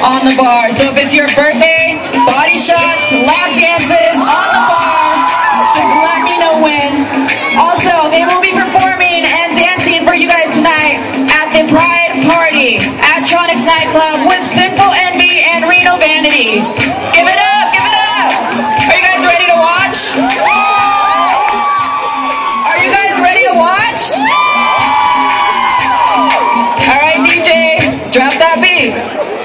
on the bar. So if it's your birthday, body shots, lap dances on the bar, just let me know when. Also, they will be performing and dancing for you guys tonight at the Pride Party at Tronics Nightclub with Sinful Envy and Reno Vanity. Give it up, give it up. Are you guys ready to watch? Are you guys ready to watch? All right, DJ, drop that beat.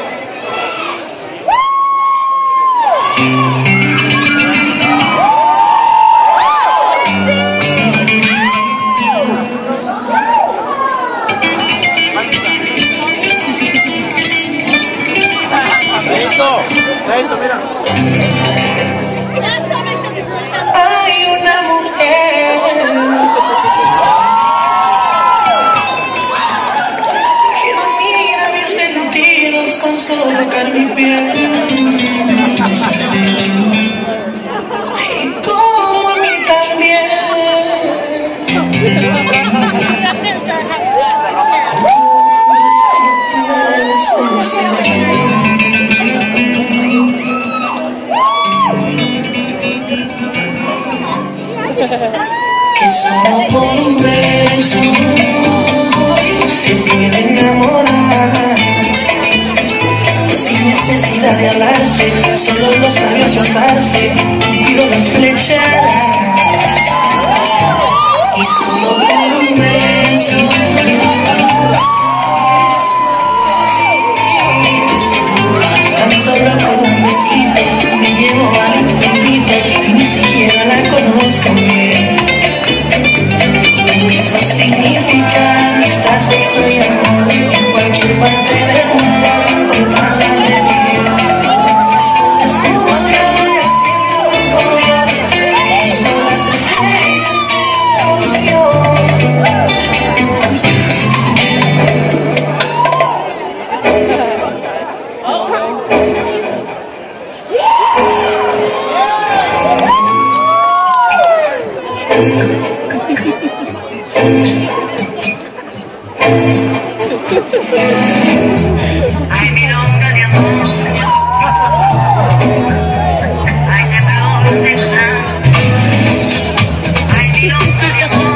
Mira. Hay una mujer que domina mis sentidos con solo tocar mi piel. Y como a mí también. Que solo por un beso se puede enamorar, sin necesidad de hablarse, solo los labios rozarse y las flechadas. Y solo por un beso tan solo con un besito me llevo al infinito y ni siquiera la conozco bien. Eso significa amistad, sexo y amor en cualquier parte del mundo, con nada de mí. Somos grandes como ya sabes, son las estrellas de la emoción. Ay, mi nombre de amor, ay, que me lo dejas. Ay, mi nombre de amor,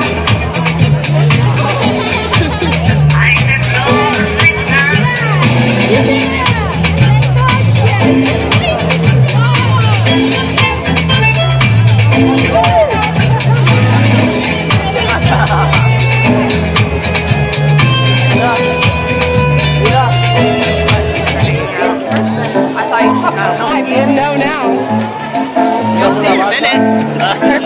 ay, que me lo dejas. I thought you should know. I know now. You'll see in a minute.